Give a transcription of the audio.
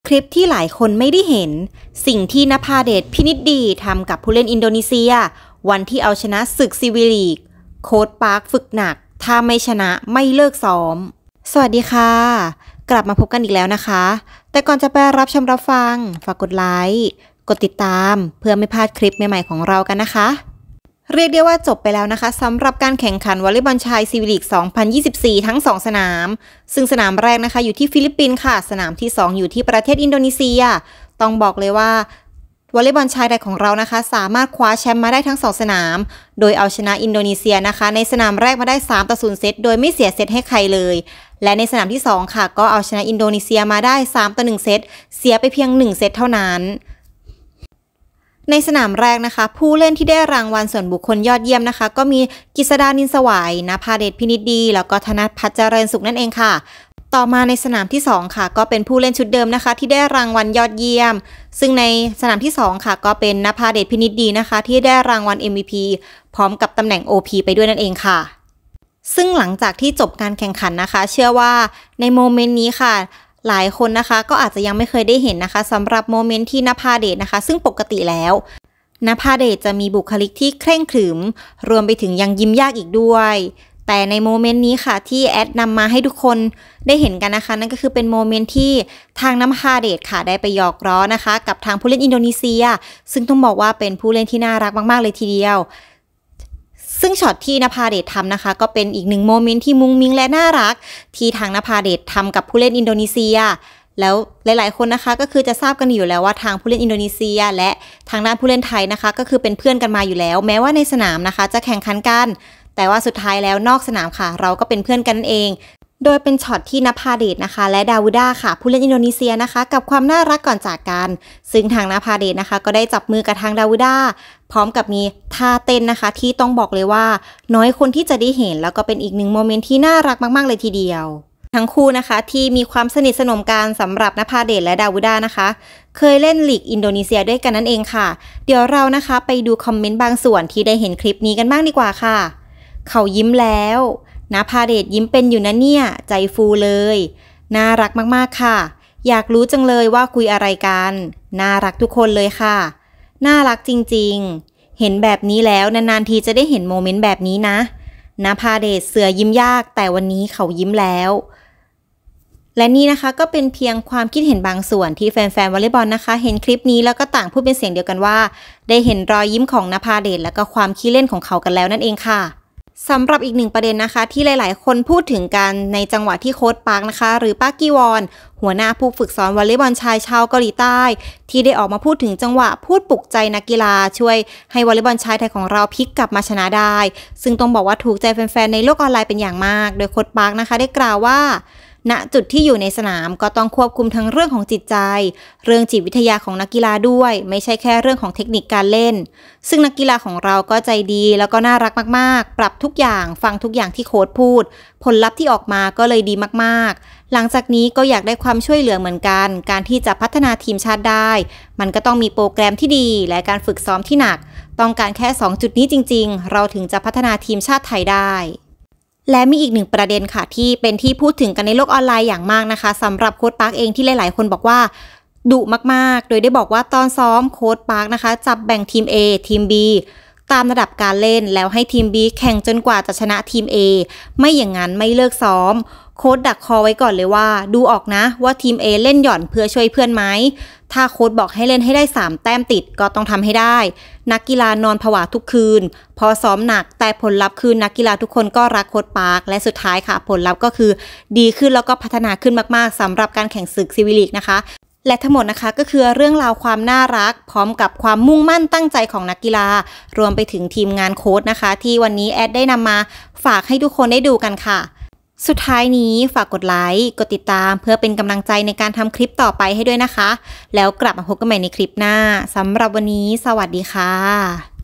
คลิปที่หลายคนไม่ได้เห็นสิ่งที่นภาเดชพินิจดีทำกับผู้เล่นอินโดนีเซียวันที่เอาชนะศึกซีวีลีกโค้ชปาร์คฝึกหนักถ้าไม่ชนะไม่เลิกซ้อมสวัสดีค่ะกลับมาพบกันอีกแล้วนะคะแต่ก่อนจะไปรับชมรับฟังฝากกดไลค์กดติดตามเพื่อไม่พลาดคลิปใหม่ๆของเรากันนะคะเรียกได้ว่าจบไปแล้วนะคะสำหรับการแข่งขันวอลเลย์บอลชายซีวีลีก 2024 ทั้ง 2 สนามซึ่งสนามแรกนะคะอยู่ที่ฟิลิปปินส์ค่ะสนามที่ 2 อยู่ที่ประเทศอินโดนีเซียต้องบอกเลยว่าวอลเลย์บอลชายไทยของเรานะคะสามารถคว้าแชมป์มาได้ทั้ง 2 สนามโดยเอาชนะอินโดนีเซียนะคะในสนามแรกมาได้3-0 เซตโดยไม่เสียเซตให้ใครเลยและในสนามที่ 2 ค่ะก็เอาชนะอินโดนีเซียมาได้3-1 เซตเสียไปเพียง1 เซตเท่านั้นในสนามแรกนะคะผู้เล่นที่ได้รางวัลส่วนบุคคลยอดเยี่ยมนะคะก็มีกฤษดานินสวัยนภาเดชพินิจดีแล้วก็ธนัทพัชเจริญสุขนั่นเองค่ะต่อมาในสนามที่2ค่ะก็เป็นผู้เล่นชุดเดิมนะคะที่ได้รางวัลยอดเยี่ยมซึ่งในสนามที่2ค่ะก็เป็นนภาเดชพินิจดีนะคะที่ได้รางวัล MVP พร้อมกับตำแหน่ง OP ไปด้วยนั่นเองค่ะซึ่งหลังจากที่จบการแข่งขันนะคะเชื่อว่าในโมเมนต์นี้ค่ะหลายคนนะคะก็อาจจะยังไม่เคยได้เห็นนะคะสำหรับโมเมนต์ที่นภาเดชนะคะซึ่งปกติแล้วนภาเดชจะมีบุคลิกที่เคร่งขรึมรวมไปถึงยังยิ้มยากอีกด้วยแต่ในโมเมนต์นี้ค่ะที่แอดนำมาให้ทุกคนได้เห็นกันนะคะนั่นก็คือเป็นโมเมนต์ที่ทางนภาเดชค่ะได้ไปหยอกล้อนะคะกับทางผู้เล่นอินโดนีเซียซึ่งต้องบอกว่าเป็นผู้เล่นที่น่ารักมากๆเลยทีเดียวซึ่งช็อตที่นภาเดชทำนะคะก็เป็นอีกหนึ่งโมเมนต์ที่มุ้งมิ้งและน่ารักที่ทางนภาเดชทำกับผู้เล่นอินโดนีเซียแล้วหลายๆคนนะคะก็คือจะทราบกันอยู่แล้วว่าทางผู้เล่นอินโดนีเซียและทางด้านผู้เล่นไทยนะคะก็คือเป็นเพื่อนกันมาอยู่แล้วแม้ว่าในสนามนะคะจะแข่งขันกันแต่ว่าสุดท้ายแล้วนอกสนามค่ะเราก็เป็นเพื่อนกันเองโดยเป็นช็อตที่นภาเดชนะคะและดาวูด้าค่ะผู้เล่นอินโดนีเซียนะคะกับความน่ารักก่อนจากกันซึ่งทางนภาเดชนะคะก็ได้จับมือกับทางดาวูด้าพร้อมกับมีท่าเต้นนะคะที่ต้องบอกเลยว่าน้อยคนที่จะได้เห็นแล้วก็เป็นอีกหนึ่งโมเมนต์ที่น่ารักมากๆเลยทีเดียวทั้งคู่นะคะที่มีความสนิทสนมกันสำหรับนภาเดชและดาวูด้านะคะเคยเล่นลีกอินโดนีเซียด้วยกันนั่นเองค่ะเดี๋ยวเรานะคะไปดูคอมเมนต์บางส่วนที่ได้เห็นคลิปนี้กันบ้างดีกว่าค่ะเขายิ้มแล้วนภาเดชยิ้มเป็นอยู่นะเนี่ยใจฟูเลยน่ารักมากๆค่ะอยากรู้จังเลยว่าคุยอะไรกันน่ารักทุกคนเลยค่ะน่ารักจริงๆเห็นแบบนี้แล้วนานๆทีจะได้เห็นโมเมนต์แบบนี้นะนภาเดชเสือยิ้มยากแต่วันนี้เขายิ้มแล้วและนี่นะคะก็เป็นเพียงความคิดเห็นบางส่วนที่แฟนๆวอลเลย์บอลนะคะเห็นคลิปนี้แล้วก็ต่างพูดเป็นเสียงเดียวกันว่าได้เห็นรอยยิ้มของนภาเดชและก็ความขี้เล่นของเขากันแล้วนั่นเองค่ะสำหรับอีกหนึ่งประเด็นนะคะที่หลายๆคนพูดถึงกันในจังหวะที่โค้ชปาร์คนะคะหรือปาร์คกีวอนหัวหน้าผู้ฝึกสอนวอลเลย์บอลชายชาวเกาหลีใต้ที่ได้ออกมาพูดถึงจังหวะพูดปลุกใจนักกีฬาช่วยให้วอลเลย์บอลชายไทยของเราพลิกกลับมาชนะได้ซึ่งต้องบอกว่าถูกใจแฟนๆในโลกออนไลน์เป็นอย่างมากโดยโค้ชปาร์คนะคะได้กล่าวว่าณจุดที่อยู่ในสนามก็ต้องควบคุมทั้งเรื่องของจิตใจเรื่องจิตวิทยาของนักกีฬาด้วยไม่ใช่แค่เรื่องของเทคนิคการเล่นซึ่งนักกีฬาของเราก็ใจดีแล้วก็น่ารักมากๆปรับทุกอย่างฟังทุกอย่างที่โค้ชพูดผลลัพธ์ที่ออกมาก็เลยดีมากๆหลังจากนี้ก็อยากได้ความช่วยเหลือเหมือนกันการที่จะพัฒนาทีมชาติได้มันก็ต้องมีโปรแกรมที่ดีและการฝึกซ้อมที่หนักต้องการแค่2จุดนี้จริงๆเราถึงจะพัฒนาทีมชาติไทยได้และมีอีกหนึ่งประเด็นค่ะที่เป็นที่พูดถึงกันในโลกออนไลน์อย่างมากนะคะสำหรับโค้ชปาร์คเองที่หลายๆคนบอกว่าดุมากๆโดยได้บอกว่าตอนซ้อมโค้ชปาร์คนะคะจับแบ่งทีม A ทีม B ตามระดับการเล่นแล้วให้ทีม B แข่งจนกว่าจะชนะทีม A ไม่อย่างนั้นไม่เลิกซ้อมโค้ชดักคอไว้ก่อนเลยว่าดูออกนะว่าทีม A เล่นหย่อนเพื่อช่วยเพื่อนไหมถ้าโค้ชบอกให้เล่นให้ได้3แต้มติดก็ต้องทำให้ได้นักกีฬานอนผวาทุกคืนพอซ้อมหนักแต่ผลลัพธ์คือนักกีฬาทุกคนก็รักโค้ชปาร์คและสุดท้ายค่ะผลลัพธ์ก็คือดีขึ้นแล้วก็พัฒนาขึ้นมากๆสำหรับการแข่งศึกซีวีลีกนะคะและทั้งหมดนะคะก็คือเรื่องราวความน่ารักพร้อมกับความมุ่งมั่นตั้งใจของนักกีฬารวมไปถึงทีมงานโค้ชนะคะที่วันนี้แอดได้นำมาฝากให้ทุกคนได้ดูกันค่ะสุดท้ายนี้ฝากกดไลค์กดติดตามเพื่อเป็นกำลังใจในการทำคลิปต่อไปให้ด้วยนะคะแล้วกลับมาพบกันใหม่ในคลิปหน้าสำหรับวันนี้สวัสดีค่ะ